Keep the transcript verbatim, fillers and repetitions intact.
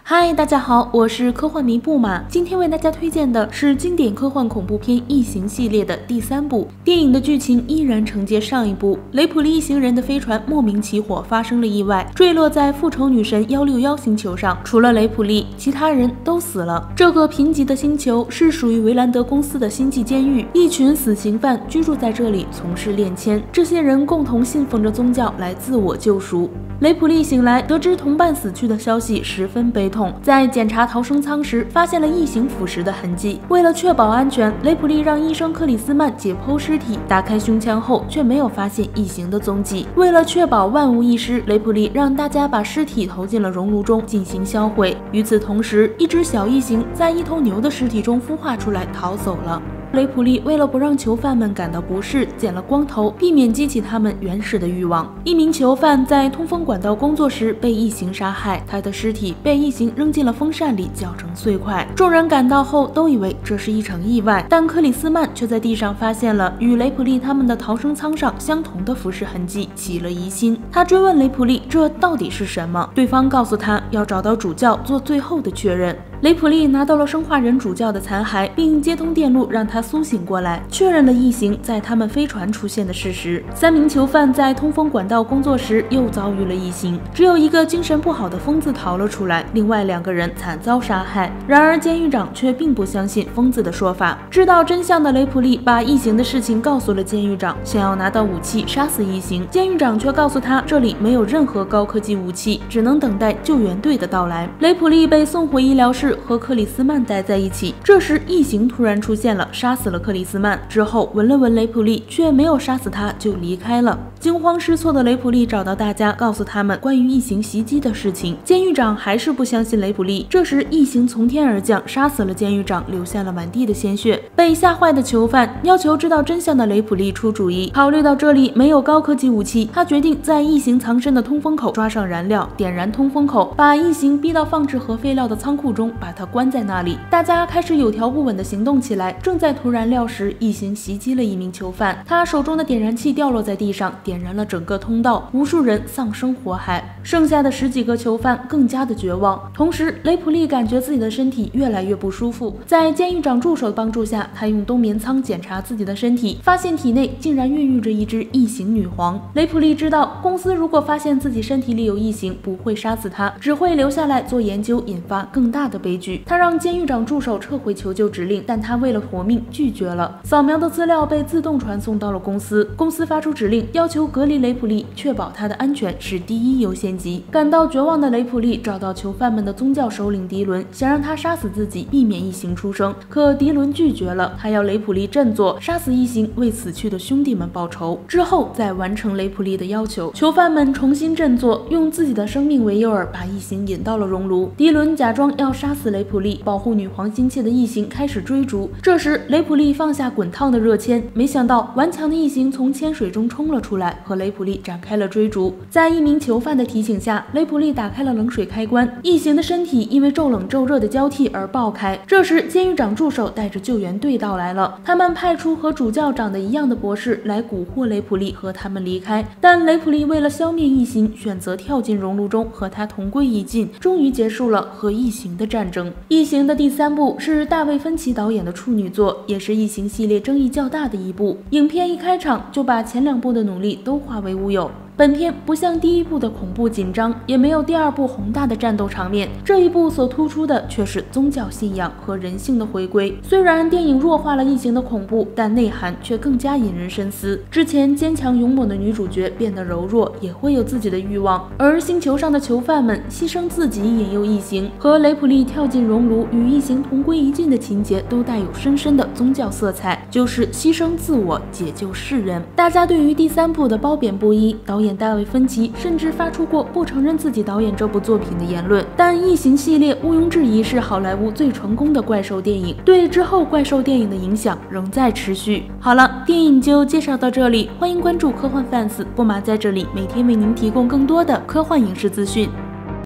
嗨，大家好，我是科幻迷布马。今天为大家推荐的是经典科幻恐怖片《异形》系列的第三部。电影的剧情依然承接上一部，雷普利一行人的飞船莫名起火，发生了意外，坠落在复仇女神一六一星球上。除了雷普利，其他人都死了。这个贫瘠的星球是属于维兰德公司的星际监狱，一群死刑犯居住在这里，从事炼铅。这些人共同信奉着宗教来自我救赎。雷普利醒来，得知同伴死去的消息，十分悲痛。在检查逃生舱时，发现了异形腐蚀的痕迹。为了确保安全，雷普利让医生克里斯曼解剖尸体，打开胸腔后却没有发现异形的踪迹。为了确保万无一失，雷普利让大家把尸体投进了熔炉中进行销毁。与此同时，一只小异形在一头牛的尸体中孵化出来，逃走了。雷普利为了不让囚犯们感到不适，剪了光头，避免激起他们原始的欲望。一名囚犯在通风管道工作时被异形杀害，他的尸体被异形扔进了风扇里，搅成碎块。众人赶到后都以为这是一场意外，但克里斯曼却在地上发现了与雷普利他们的逃生舱上相同的腐蚀痕迹，起了疑心。他追问雷普利这到底是什么，对方告诉他要找到主教做最后的确认。雷普利拿到了生化人主教的残骸，并接通电路让他苏醒过来，确认了异形在他们飞船出现的事实。三名囚犯在通风管道工作时又遭遇了异形，只有一个精神不好的疯子逃了出来，另外两个人惨遭杀害。然而监狱长却并不相信疯子的说法。知道真相的雷普利把异形的事情告诉了监狱长，想要拿到武器杀死异形。监狱长却告诉他这里没有任何高科技武器，只能等待救援队的到来。雷普利被送回医疗室，和克里斯曼待在一起。这时异形突然出现了，杀死了克里斯曼之后闻了闻雷普利，却没有杀死他就离开了。惊慌失措的雷普利找到大家，告诉他们关于异形袭击的事情。监狱长还是不相信雷普利。这时异形从天而降，杀死了监狱长，留下了满地的鲜血。被吓坏的囚犯要求知道真相的雷普利出主意。考虑到这里没有高科技武器，他决定在异形藏身的通风口抓上燃料，点燃通风口，把异形逼到放置核废料的仓库中，把它关在那里。大家开始有条不紊地行动起来。正在涂燃料时，异形袭击了一名囚犯，他手中的点燃器掉落在地上，点燃了整个通道，无数人丧生火海。剩下的十几个囚犯更加的绝望。同时雷普利感觉自己的身体越来越不舒服，在监狱长助手的帮助下，他用冬眠舱检查自己的身体，发现体内竟然孕育着一只异形女皇。雷普利知道公司如果发现自己身体里有异形，不会杀死他，只会留下来做研究，引发更大的悲剧。他让监狱长助手撤回求救指令，但他为了活命拒绝了。扫描的资料被自动传送到了公司，公司发出指令，要求隔离雷普利，确保他的安全是第一优先级。感到绝望的雷普利找到囚犯们的宗教首领迪伦，想让他杀死自己，避免异形出生。可迪伦拒绝了，他要雷普利振作，杀死异形，为死去的兄弟们报仇。之后再完成雷普利的要求，囚犯们重新振作，用自己的生命为诱饵，把异形引到了熔炉。迪伦假装要杀死雷普利，保护女皇心切的异形开始追逐。这时雷普利放下滚烫的热铅，没想到顽强的异形从铅水中冲了出来，和雷普利展开了追逐。在一名囚犯的提醒下，雷普利打开了冷水开关，异形的身体因为骤冷骤热的交替而爆开。这时监狱长助手带着救援队到来了，他们派出和主教长得一样的博士来蛊惑雷普利和他们离开。但雷普利为了消灭异形，选择跳进熔炉中和他同归于尽，终于结束了和异形的战争。异形的第三部是大卫芬奇导演的处女作，也是异形系列争议较大的一部。影片一开场就把前两部的努力都化为乌有。本片不像第一部的恐怖紧张，也没有第二部宏大的战斗场面，这一部所突出的却是宗教信仰和人性的回归。虽然电影弱化了异形的恐怖，但内涵却更加引人深思。之前坚强勇猛的女主角变得柔弱，也会有自己的欲望，而星球上的囚犯们牺牲自己引诱异形，和雷普利跳进熔炉与异形同归于尽的情节都带有深深的宗教色彩，就是牺牲自我解救世人。大家对于第三部的褒贬不一，导演大卫芬奇甚至发出过不承认自己导演这部作品的言论。但异形系列毋庸置疑是好莱坞最成功的怪兽电影，对之后怪兽电影的影响仍在持续。好了，电影就介绍到这里，欢迎关注科幻 fans， 布马在这里每天为您提供更多的科幻影视资讯。